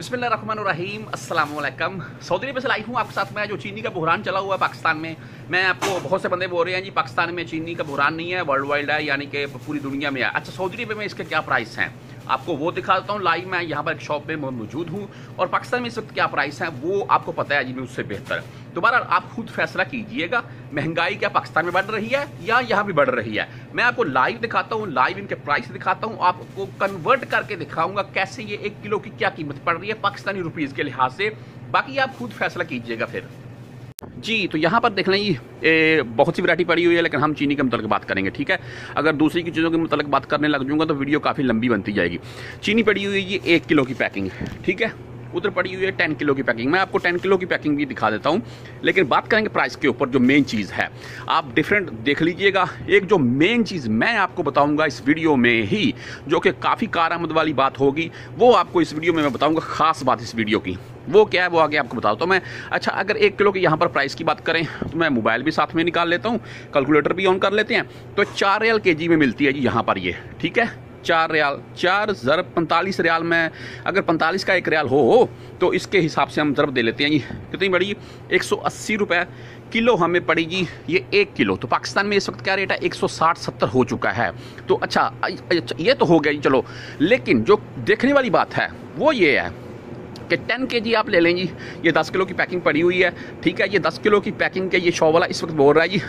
बिस्मिल्लाहिर्रहमानिर्रहीम अस्सलाम वालेकुम। सऊदी अरब से लाइव हूँ आपके साथ में। जो चीनी का बहरान चला हुआ है पाकिस्तान में, मैं आपको बहुत से बंदे बोल रहे हैं जी पाकिस्तान में चीनी का बहरान नहीं है, वर्ल्ड वाइड है, यानी कि पूरी दुनिया में है। अच्छा, सऊदी अरब में इसके क्या प्राइस हैं आपको वो दिखा देता हूँ लाइव। मैं यहाँ पर एक शॉप पे मौजूद हूँ और पाकिस्तान में इस वक्त क्या प्राइस हैं वो आपको पता है जी, मैं उससे बेहतर। दोबारा आप खुद फैसला कीजिएगा, महंगाई क्या पाकिस्तान में बढ़ रही है या यहाँ भी बढ़ रही है। मैं आपको लाइव दिखाता हूँ, लाइव इनके प्राइस दिखाता हूँ, आपको कन्वर्ट करके दिखाऊंगा कैसे ये 1 किलो की क्या कीमत पड़ रही है पाकिस्तानी रुपीज़ के लिहाज से। बाकी आप खुद फैसला कीजिएगा फिर जी। तो यहाँ पर देख लें ये बहुत सी वैरायटी पड़ी हुई है, लेकिन हम चीनी के मतलब बात करेंगे, ठीक है। अगर दूसरी की चीज़ों के मतलब बात करने लग जाऊंगा तो वीडियो काफ़ी लंबी बनती जाएगी। चीनी पड़ी हुई है ये 1 किलो की पैकिंग, ठीक है। उधर पड़ी हुई है 10 किलो की पैकिंग। मैं आपको 10 किलो की पैकिंग भी दिखा देता हूँ, लेकिन बात करेंगे प्राइस के ऊपर। जो मेन चीज़ है आप डिफरेंट देख लीजिएगा। एक जो मेन चीज़ मैं आपको बताऊंगा इस वीडियो में ही, जो कि काफ़ी कारआमद वाली बात होगी, वो आपको इस वीडियो में मैं बताऊंगा। खास बात इस वीडियो की वो क्या है वो आगे आपको बताता हूँ मैं। अच्छा, अगर 1 किलो की यहाँ पर प्राइस की बात करें तो मैं मोबाइल भी साथ में निकाल लेता हूँ, कैलकुलेटर भी ऑन कर लेते हैं। तो 4 रियाल केजी में मिलती है जी यहाँ पर ये, ठीक है। 4 रियाल, 4 ज़रब 45 रियाल में, अगर 45 का 1 रियाल हो तो इसके हिसाब से हम ज़रब दे लेते हैं जी। कितनी बड़ी? 180 रुपये किलो हमें पड़ी जी ये 1 किलो। तो पाकिस्तान में इस वक्त क्या रेट है? 160-70 हो चुका है। तो अच्छा ये तो हो गया जी, चलो। लेकिन जो देखने वाली बात है वो ये है कि 10 केजी आप ले लें जी, ये 10 किलो की पैकिंग पड़ी हुई है, ठीक है। ये 10 किलो की पैकिंग के ये शॉप वाला इस वक्त बोल रहा है जी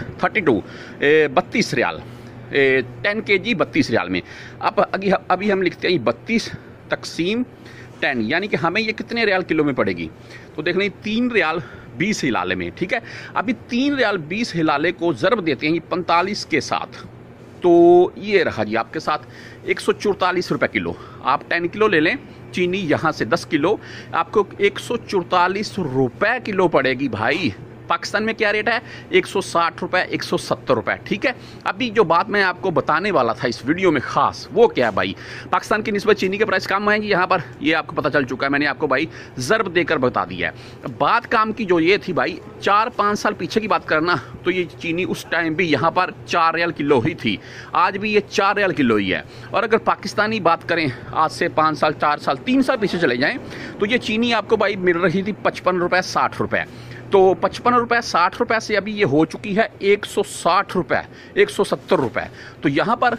32 रियाल, 10 केजी 32 रियाल में। अब अभी हम लिखते हैं 32 तकसीम 10, यानी कि हमें ये कितने रियाल किलो में पड़ेगी? तो देख लें 3 रियाल 20 हिलाले में, ठीक है। अभी 3 रियाल 20 हिलाले को ज़रब देते हैं 45 के साथ, तो ये रहा जी आपके साथ 144 रुपये किलो। आप 10 किलो ले लें चीनी, यहाँ से 10 किलो आपको 144 रुपये किलो पड़ेगी भाई। पाकिस्तान में क्या रेट है? 160 रुपये, 170 रुपये, ठीक है। अभी जो बात मैं आपको बताने वाला था इस वीडियो में खास, वो क्या है भाई, पाकिस्तान की निस्बत चीनी के प्राइस कम है यहाँ पर, ये आपको पता चल चुका है। मैंने आपको भाई ज़रब देकर बता दिया है। बात काम की जो ये थी भाई, 4-5 साल पीछे की बात करना तो ये चीनी उस टाइम भी यहाँ पर 4 रियाल किलो ही थी, आज भी ये 4 रियाल किलो ही है। और अगर पाकिस्तानी बात करें आज से 5 साल, 4 साल, 3 साल पीछे चले जाएँ तो ये चीनी आपको भाई मिल रही थी 55 रुपये, 60 रुपये। तो 55 रुपये 60 रुपये से अभी ये हो चुकी है 160 रुपये, 170 रुपये। तो यहाँ पर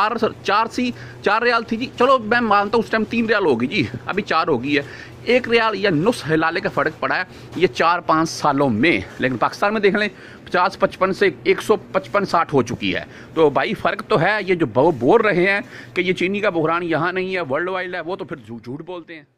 4 रियाल थी जी, चलो मैं मानता हूँ उस टाइम 3 रियाल होगी जी, अभी 4 हो गई है। 1 रियाल या नुस हिलाले का फ़र्क पड़ा है ये 4-5 सालों में। लेकिन पाकिस्तान में देख लें 50-55 से 155-60 हो चुकी है। तो भाई फ़र्क तो है। ये जो बोल रहे हैं कि ये चीनी का बहरान यहाँ नहीं है, वर्ल्ड वाइड है, वो तो फिर झूठ बोलते हैं।